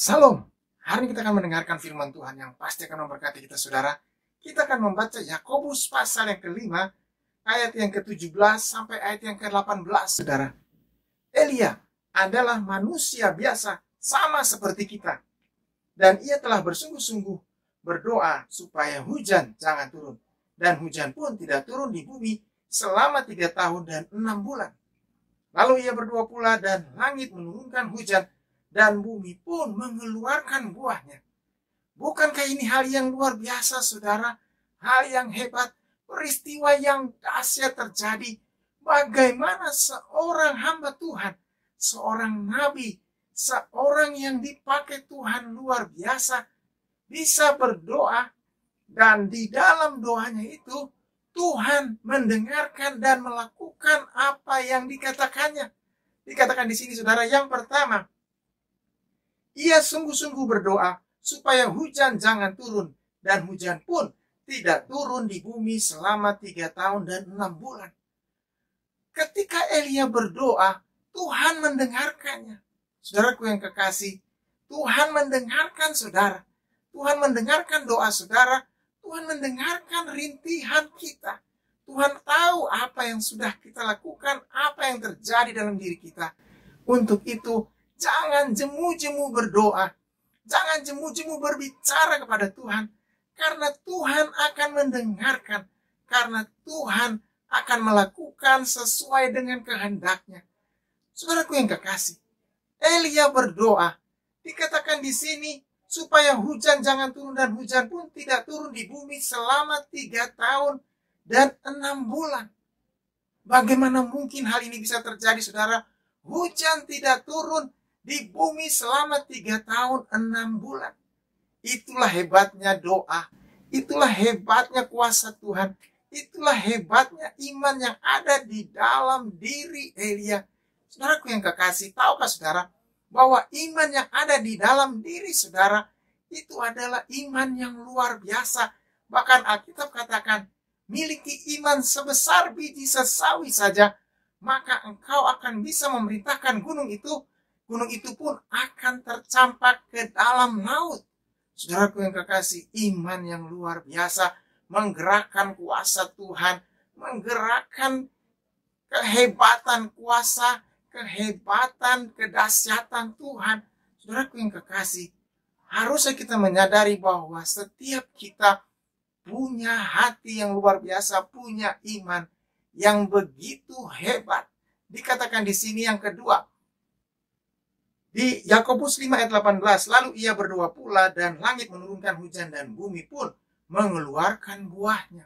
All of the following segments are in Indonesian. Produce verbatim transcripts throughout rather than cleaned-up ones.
Salam. Hari ini kita akan mendengarkan firman Tuhan yang pasti akan memberkati kita, saudara. Kita akan membaca Yakobus pasal yang kelima, ayat yang ke tujuh belas sampai ayat yang ke delapan belas, saudara. Elia adalah manusia biasa, sama seperti kita. Dan ia telah bersungguh-sungguh berdoa supaya hujan jangan turun. Dan hujan pun tidak turun di bumi selama tiga tahun dan enam bulan. Lalu ia berdoa pula dan langit menurunkan hujan, dan bumi pun mengeluarkan buahnya. Bukankah ini hal yang luar biasa, saudara? Hal yang hebat, peristiwa yang dahsyat terjadi. Bagaimana seorang hamba Tuhan, seorang nabi, seorang yang dipakai Tuhan luar biasa, bisa berdoa, dan di dalam doanya itu, Tuhan mendengarkan dan melakukan apa yang dikatakannya. Dikatakan di sini, saudara, yang pertama, ia sungguh-sungguh berdoa supaya hujan jangan turun, dan hujan pun tidak turun di bumi selama tiga tahun dan enam bulan. Ketika Elia berdoa, Tuhan mendengarkannya. Saudaraku yang kekasih, Tuhan mendengarkan saudara. Tuhan mendengarkan doa saudara. Tuhan mendengarkan rintihan kita. Tuhan tahu apa yang sudah kita lakukan, apa yang terjadi dalam diri kita. Untuk itu, jangan jemu-jemu berdoa. Jangan jemu-jemu berbicara kepada Tuhan. Karena Tuhan akan mendengarkan. Karena Tuhan akan melakukan sesuai dengan kehendaknya. Saudaraku yang kekasih, Elia berdoa. Dikatakan di sini, supaya hujan jangan turun, dan hujan pun tidak turun di bumi selama tiga tahun dan enam bulan. Bagaimana mungkin hal ini bisa terjadi, saudara? Hujan tidak turun di bumi selama tiga tahun enam bulan. Itulah hebatnya doa. Itulah hebatnya kuasa Tuhan. Itulah hebatnya iman yang ada di dalam diri Elia. Saudaraku yang kekasih, tahukah saudara bahwa iman yang ada di dalam diri saudara itu adalah iman yang luar biasa. Bahkan Alkitab katakan, miliki iman sebesar biji sesawi saja, maka engkau akan bisa memerintahkan gunung itu. Gunung itu pun akan tercampak ke dalam laut. Saudaraku yang kekasih, iman yang luar biasa menggerakkan kuasa Tuhan, menggerakkan kehebatan kuasa, kehebatan, kedahsyatan Tuhan. Saudaraku yang kekasih, harusnya kita menyadari bahwa setiap kita punya hati yang luar biasa, punya iman yang begitu hebat. Dikatakan di sini yang kedua, di Yakobus lima ayat delapan belas, lalu ia berdoa pula dan langit menurunkan hujan dan bumi pun mengeluarkan buahnya.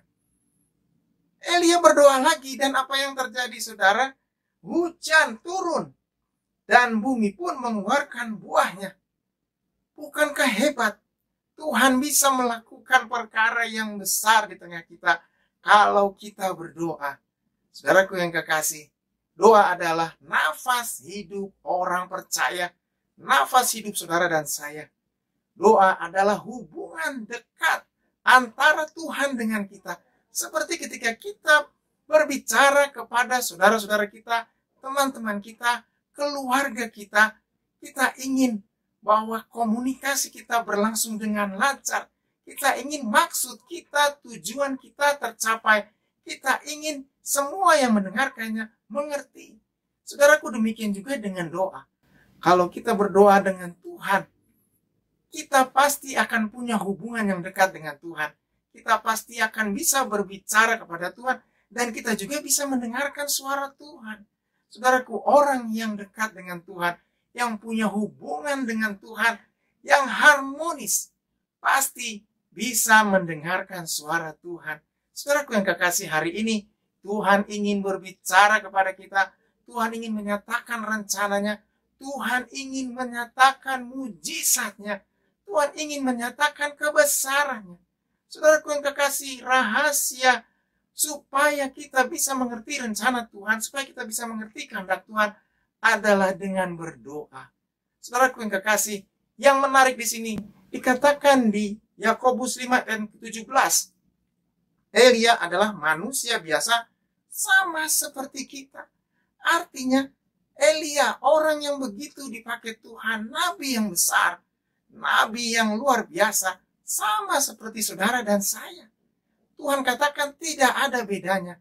Elia berdoa lagi, dan apa yang terjadi, saudara? Hujan turun dan bumi pun mengeluarkan buahnya. Bukankah hebat? Tuhan bisa melakukan perkara yang besar di tengah kita kalau kita berdoa. Saudaraku yang kekasih, doa adalah nafas hidup orang percaya, nafas hidup saudara dan saya. Doa adalah hubungan dekat antara Tuhan dengan kita. Seperti ketika kita berbicara kepada saudara-saudara kita, teman-teman kita, keluarga kita, kita ingin bahwa komunikasi kita berlangsung dengan lancar. Kita ingin maksud kita, tujuan kita tercapai. Kita ingin semua yang mendengarkannya mengerti. Saudaraku, demikian juga dengan doa. Kalau kita berdoa dengan Tuhan, kita pasti akan punya hubungan yang dekat dengan Tuhan. Kita pasti akan bisa berbicara kepada Tuhan, dan kita juga bisa mendengarkan suara Tuhan. Saudaraku, orang yang dekat dengan Tuhan, yang punya hubungan dengan Tuhan, yang harmonis, pasti bisa mendengarkan suara Tuhan. Saudaraku yang kekasih, hari ini Tuhan ingin berbicara kepada kita. Tuhan ingin menyatakan rencananya. Tuhan ingin menyatakan mujizatnya. Tuhan ingin menyatakan kebesarannya. Saudaraku yang kekasih, rahasia supaya kita bisa mengerti rencana Tuhan, supaya kita bisa mengerti kehendak Tuhan adalah dengan berdoa. Saudaraku yang kekasih, yang menarik di sini dikatakan di Yakobus lima ayat tujuh belas, Elia adalah manusia biasa sama seperti kita. Artinya Elia, orang yang begitu dipakai Tuhan, nabi yang besar, nabi yang luar biasa, sama seperti saudara dan saya. Tuhan katakan tidak ada bedanya.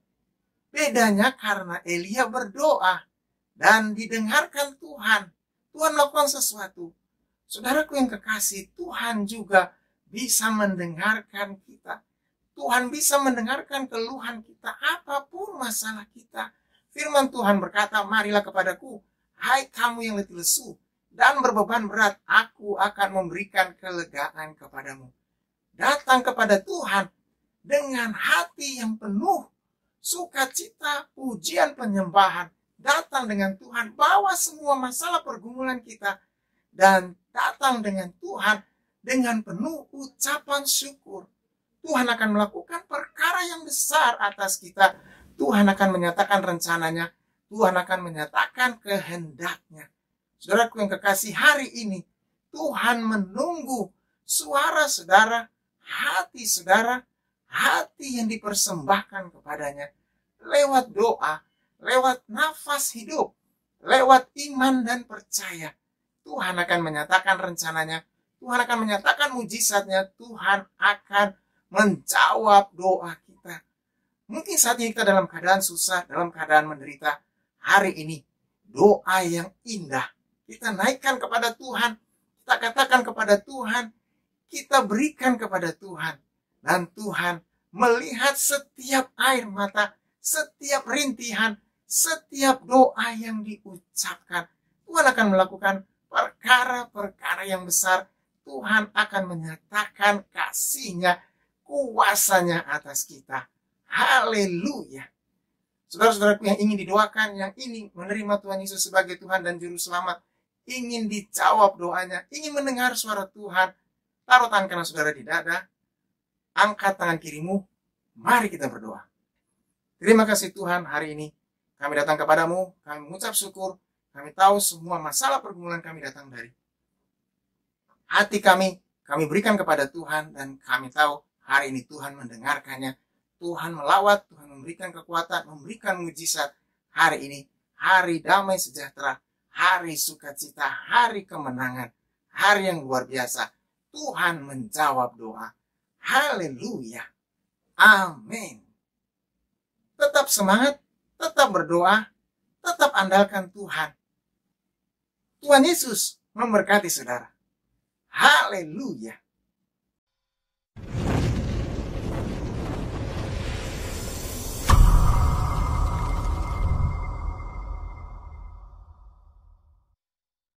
Bedanya karena Elia berdoa dan didengarkan Tuhan. Tuhan melakukan sesuatu. Saudaraku yang kekasih, Tuhan juga bisa mendengarkan kita. Tuhan bisa mendengarkan keluhan kita, apapun masalah kita. Firman Tuhan berkata, marilah kepadaku, hai kamu yang letih lesu dan berbeban berat, aku akan memberikan kelegaan kepadamu. Datang kepada Tuhan dengan hati yang penuh sukacita, pujian, penyembahan. Datang dengan Tuhan, bawa semua masalah pergumulan kita, dan datang dengan Tuhan dengan penuh ucapan syukur. Tuhan akan melakukan perkara yang besar atas kita. Tuhan akan menyatakan rencananya. Tuhan akan menyatakan kehendaknya. Saudaraku yang kekasih, hari ini Tuhan menunggu suara saudara, hati saudara, hati yang dipersembahkan kepadanya. Lewat doa, lewat nafas hidup, lewat iman dan percaya. Tuhan akan menyatakan rencananya. Tuhan akan menyatakan mujizatnya. Tuhan akan menjawab doa kita. Mungkin saat ini kita dalam keadaan susah, dalam keadaan menderita. Hari ini doa yang indah kita naikkan kepada Tuhan. Kita katakan kepada Tuhan, kita berikan kepada Tuhan. Dan Tuhan melihat setiap air mata, setiap rintihan, setiap doa yang diucapkan. Tuhan akan melakukan perkara-perkara yang besar. Tuhan akan menyatakan kasih-Nya, kuasanya atas kita. Haleluya. Saudara-saudaraku yang ingin didoakan, yang ingin menerima Tuhan Yesus sebagai Tuhan dan Juru Selamat, ingin dijawab doanya, ingin mendengar suara Tuhan, taruh tangan kanan saudara di dada, angkat tangan kirimu, mari kita berdoa. Terima kasih Tuhan, hari ini kami datang kepadamu, kami mengucap syukur, kami tahu semua masalah pergumulan kami datang dari hati kami, kami berikan kepada Tuhan, dan kami tahu hari ini Tuhan mendengarkannya. Tuhan melawat, Tuhan memberikan kekuatan, memberikan mujizat. Hari ini, hari damai sejahtera, hari sukacita, hari kemenangan, hari yang luar biasa. Tuhan menjawab doa. Haleluya. Amin. Tetap semangat, tetap berdoa, tetap andalkan Tuhan. Tuhan Yesus memberkati saudara. Haleluya.